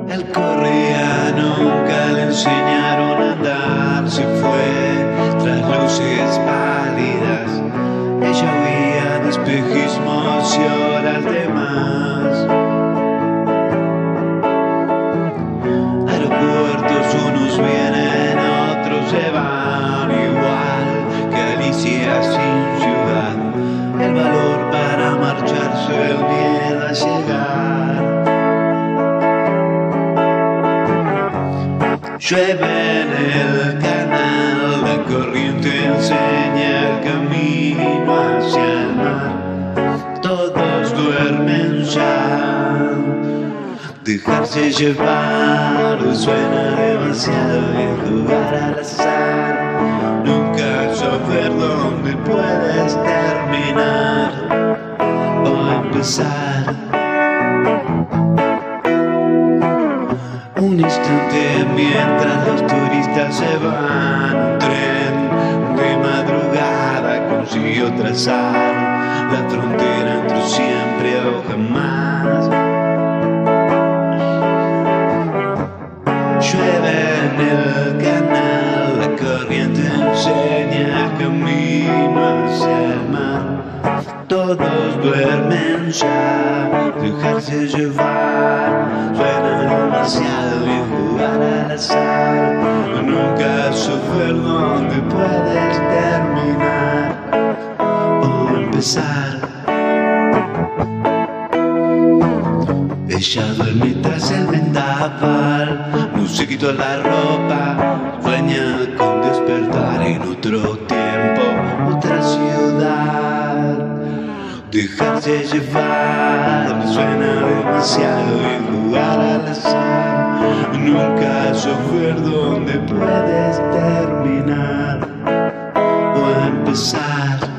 Él corría, nunca le enseñaron a andar, se fue tras luces pálidas. Ella huía de espejismos y horas de más. Aeropuertos, unos vienen, otros se van, igual que Alicia sin ciudad. El valor para marcharse, el miedo a llegar. Llueve en el canal, la corriente enseña el camino hacia el mar. Todos duermen ya. Dejarse llevar suena demasiado bien, jugar al azar. Nunca saber dónde puedes terminar o empezar. Un instante mientras los turistas se van, un tren de madrugada consiguió trazar la frontera entre siempre o jamás. Llueve en el canal, la corriente enseña el camino hacia el mar. Todos duermen ya, dejarse llevar suena demasiado bien, jugar al azar. Nunca saber dónde puedes terminar o empezar. Ella duerme tras el vendaval, no se quitó la ropa, sueña con despertar en otro tiempo, otra ciudad. Dejarse llevar suena demasiado bien, jugar al azar. Nunca saber dónde puedes terminar o empezar.